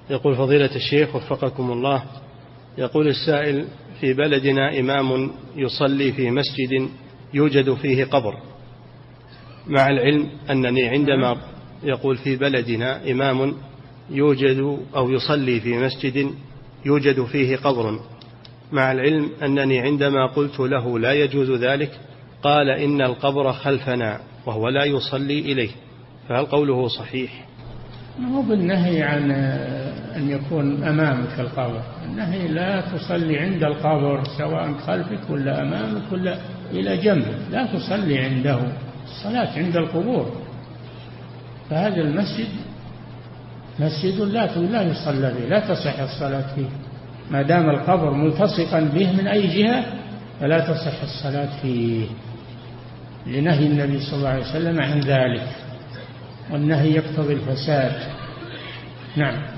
يقول فضيلة الشيخ وفقكم الله، يقول السائل: في بلدنا إمام يصلي في مسجد يوجد فيه قبر، مع العلم أنني عندما يقول في بلدنا إمام يوجد أو يصلي في مسجد يوجد فيه قبر، مع العلم أنني عندما قلت له لا يجوز ذلك قال إن القبر خلفنا وهو لا يصلي إليه، فهل قوله صحيح؟ هو بالنهي عن أن يكون أمامك القبر، النهي لا تصلي عند القبر سواء خلفك ولا أمامك ولا إلى جنبك، لا تصلي عنده، الصلاة عند القبور، فهذا المسجد مسجد لا يصلى به، لا تصح الصلاة فيه ما دام القبر ملتصقا به من أي جهة، فلا تصح الصلاة فيه لنهي النبي صلى الله عليه وسلم عن ذلك، والنهي يقتضي الفساد. نعم.